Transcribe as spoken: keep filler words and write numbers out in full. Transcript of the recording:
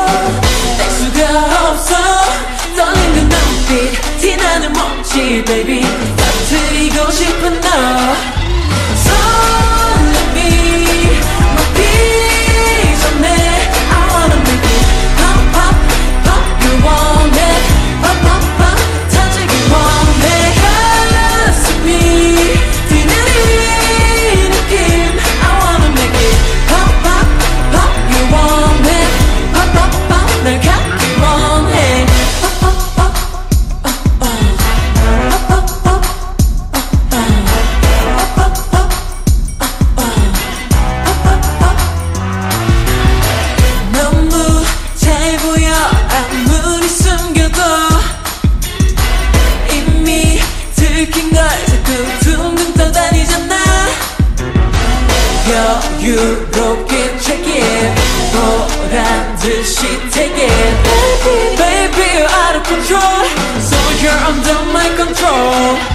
뗄 수가 없어 떨리는 눈빛 티나는 몸짓 baby 터뜨리고 싶은 너 So let me 먹기 전에 I wanna make it pop pop pop you want it pop pop pop 터지기 원해 가슴이 뛰는 이 느낌 I wanna make it pop pop pop you want it pop pop pop 날 갖기 원해 pop pop pop uh, uh. pop pop pop uh, uh. pop pop pop uh, uh. 너무 잘 보여 아무리 숨겨도 이미 들킨 걸 자꾸 둥둥 떠다니잖아 여유롭게 check it 보란 듯이 take it Baby, baby you're out of control So you're under my control